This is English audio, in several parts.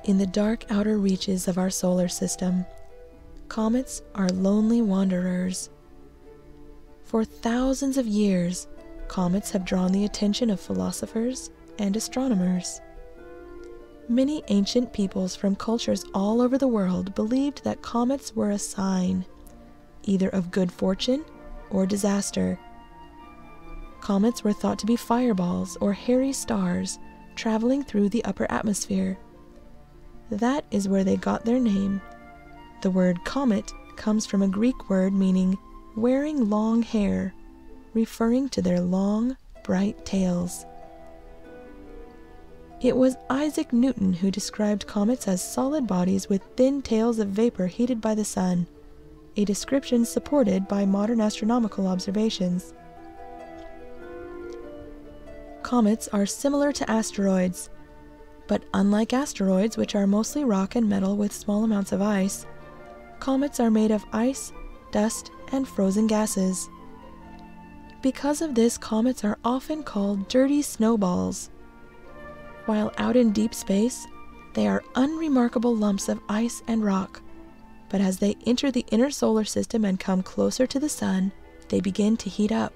In the dark outer reaches of our solar system, comets are lonely wanderers. For thousands of years, comets have drawn the attention of philosophers and astronomers. Many ancient peoples from cultures all over the world believed that comets were a sign, either of good fortune or disaster. Comets were thought to be fireballs or hairy stars traveling through the upper atmosphere. That is where they got their name. The word comet comes from a Greek word meaning wearing long hair, referring to their long, bright tails. It was Isaac Newton who described comets as solid bodies with thin tails of vapor heated by the sun, a description supported by modern astronomical observations. Comets are similar to asteroids, but unlike asteroids, which are mostly rock and metal with small amounts of ice, comets are made of ice, dust, and frozen gases. Because of this, comets are often called dirty snowballs. While out in deep space, they are unremarkable lumps of ice and rock, but as they enter the inner solar system and come closer to the sun, they begin to heat up.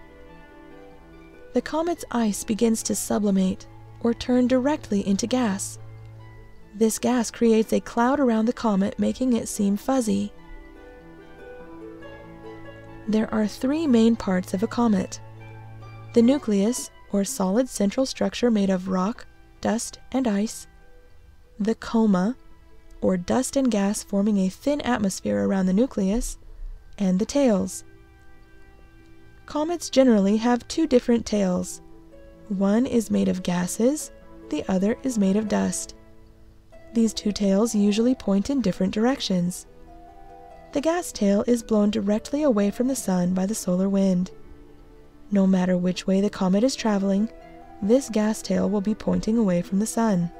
The comet's ice begins to sublimate, or turn directly into gas. This gas creates a cloud around the comet, making it seem fuzzy. There are three main parts of a comet: the nucleus, or solid central structure made of rock, dust, and ice; the coma, or dust and gas forming a thin atmosphere around the nucleus; and the tails. Comets generally have two different tails. One is made of gases, the other is made of dust. These two tails usually point in different directions. The gas tail is blown directly away from the sun by the solar wind. No matter which way the comet is traveling, this gas tail will be pointing away from the sun.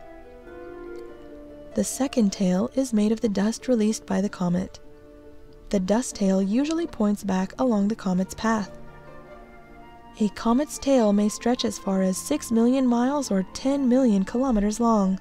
The second tail is made of the dust released by the comet. The dust tail usually points back along the comet's path. A comet's tail may stretch as far as 6 million miles or 10 million kilometers long.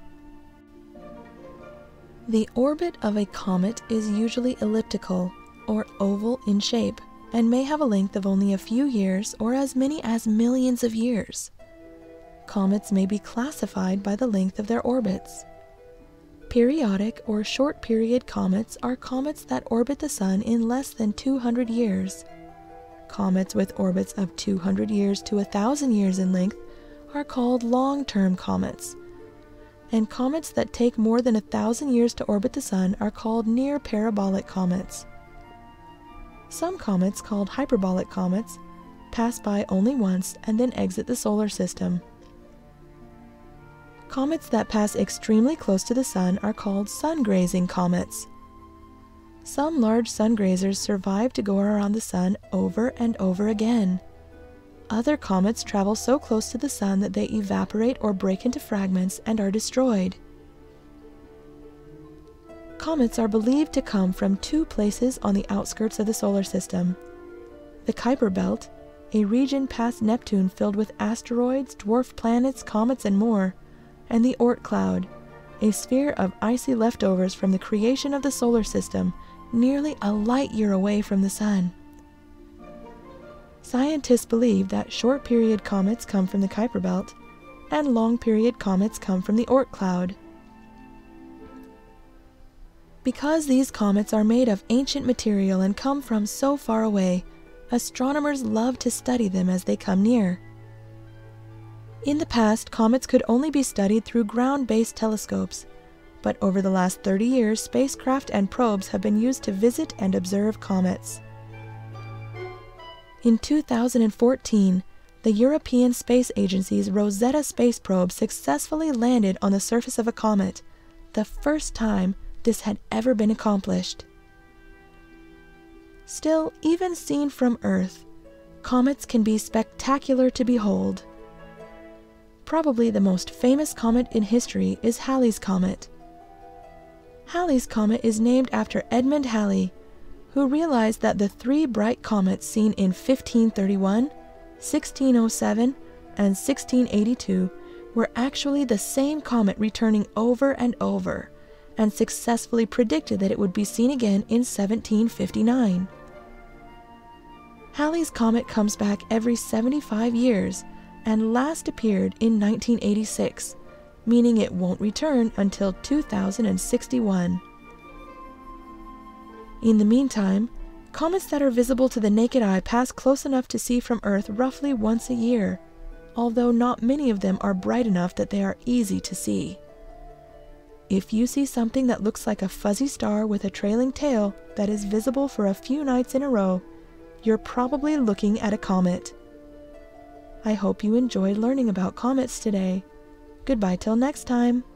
The orbit of a comet is usually elliptical or oval in shape and may have a length of only a few years or as many as millions of years. Comets may be classified by the length of their orbits. Periodic or short-period comets are comets that orbit the sun in less than 200 years. Comets with orbits of 200 years to 1,000 years in length are called long-term comets, and comets that take more than 1,000 years to orbit the sun are called near-parabolic comets. Some comets, called hyperbolic comets, pass by only once and then exit the solar system. Comets that pass extremely close to the sun are called Sungrazing Comets. Some large sungrazers survive to go around the sun over and over again. Other comets travel so close to the sun that they evaporate or break into fragments and are destroyed. Comets are believed to come from two places on the outskirts of the solar system: the Kuiper Belt, a region past Neptune filled with asteroids, dwarf planets, comets, and more, and the Oort cloud, a sphere of icy leftovers from the creation of the solar system, nearly a light-year away from the sun. Scientists believe that short-period comets come from the Kuiper Belt, and long-period comets come from the Oort cloud. Because these comets are made of ancient material and come from so far away, astronomers love to study them as they come near. In the past, comets could only be studied through ground-based telescopes, but over the last 30 years, spacecraft and probes have been used to visit and observe comets. In 2014, the European Space Agency's Rosetta space probe successfully landed on the surface of a comet, the first time this had ever been accomplished. Still, even seen from Earth, comets can be spectacular to behold. Probably the most famous comet in history is Halley's Comet. Halley's Comet is named after Edmund Halley, who realized that the three bright comets seen in 1531, 1607, and 1682 were actually the same comet returning over and over, and successfully predicted that it would be seen again in 1759. Halley's Comet comes back every 75 years and last appeared in 1986, meaning it won't return until 2061. In the meantime, comets that are visible to the naked eye pass close enough to see from Earth roughly once a year, although not many of them are bright enough that they are easy to see. If you see something that looks like a fuzzy star with a trailing tail that is visible for a few nights in a row, you're probably looking at a comet. I hope you enjoyed learning about comets today. Goodbye till next time.